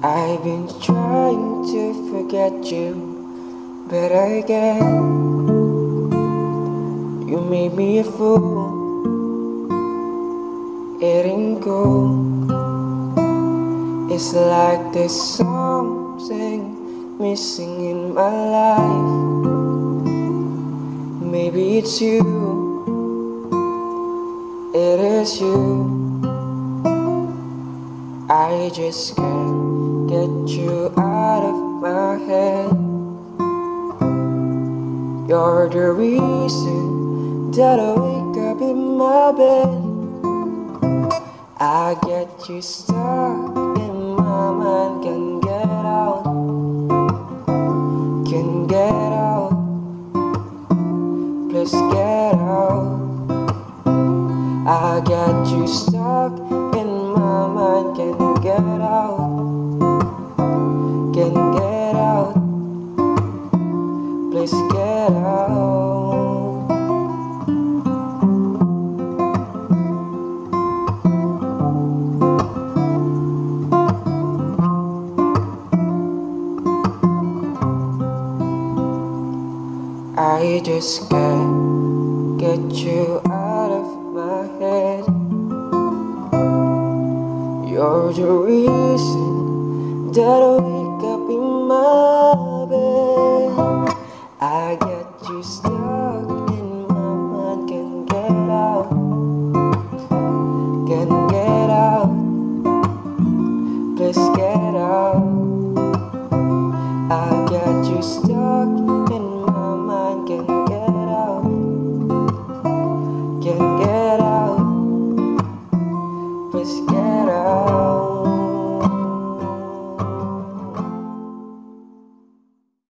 I've been trying to forget you, but I can't. You made me a fool, it ain't cool. It's like there's something missing in my life. Maybe it's you, it is you. I just can't get you out of my head. You're the reason that I wake up in my bed. I get you stuck in my mind, can't get out, can't get out. Please get out. I got you stuck in my mind, can't get out, can't get out. Please get out. I just can't get you out of my head. You're the reason that I